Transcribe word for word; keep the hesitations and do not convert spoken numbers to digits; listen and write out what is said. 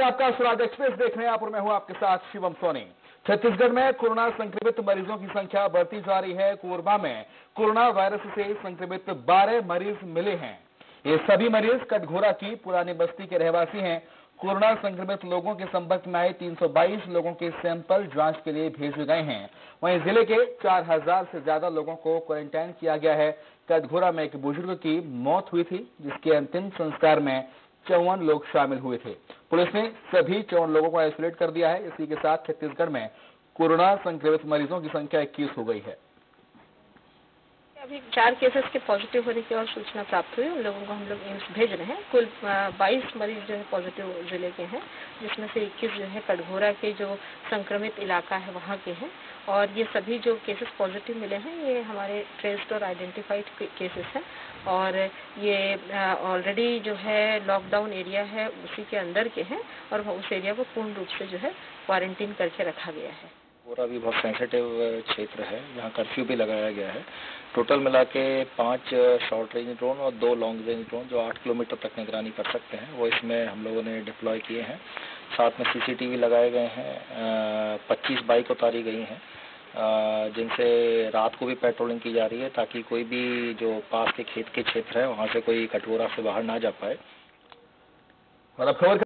आपका स्वराज एक्सप्रेस देख रहे हैं आप और मैं हूं आपके साथ शिवम सोनी। छत्तीसगढ़ में कोरोना संक्रमित मरीजों की संख्या बढ़ती जा रही है। कोरबा में कोरोना वायरस से संक्रमित बारह मरीज मिले हैं। ये सभी मरीज कटघोरा की पुरानी बस्ती के रहवासी हैं। कोरोना संक्रमित लोगों के संपर्क में आए तीन सौ बाईस लोगों के सैंपल जांच के लिए भेजे गए हैं। वहीं जिले के चार हजार से ज्यादा लोगों को क्वारंटाइन किया गया है। कटघोरा में एक बुजुर्ग की मौत हुई थी, जिसके अंतिम संस्कार में चौवन लोग शामिल हुए थे। पुलिस ने सभी चौवन लोगों को आइसोलेट कर दिया है। इसी के साथ छत्तीसगढ़ में कोरोना संक्रमित मरीजों की संख्या इक्कीस हो गई है। अभी चार केसेस के पॉजिटिव होने की और सूचना प्राप्त हुई। उन लोगों को हम लोग एम्स भेज रहे हैं। कुल बाईस मरीज जो है पॉजिटिव जिले के हैं, जिसमें से इक्कीस जो है कटघोरा के जो संक्रमित इलाका है वहाँ के हैं। और ये सभी जो केसेस पॉजिटिव मिले हैं ये हमारे ट्रेस्ड और आइडेंटिफाइड केसेस हैं। और ये ऑलरेडी जो है लॉकडाउन एरिया है उसी के अंदर के हैं और उस एरिया को पूर्ण रूप से जो है क्वारंटीन करके रखा गया है। पूरा भी बहुत सेंसिटिव क्षेत्र है, यहाँ कर्फ्यू भी लगाया गया है। टोटल मिला के पाँच शॉर्ट रेंज ड्रोन और दो लॉन्ग रेंज ड्रोन जो आठ किलोमीटर तक निगरानी कर सकते हैं, वो इसमें हम लोगों ने डिप्लॉय किए हैं। साथ में सीसीटीवी लगाए गए हैं। पच्चीस बाइक उतारी गई हैं, जिनसे रात को भी पेट्रोलिंग की जा रही है, ताकि कोई भी जो पास के खेत के क्षेत्र है वहाँ से कोई कटघोरा से बाहर ना जा पाए। और अब खबर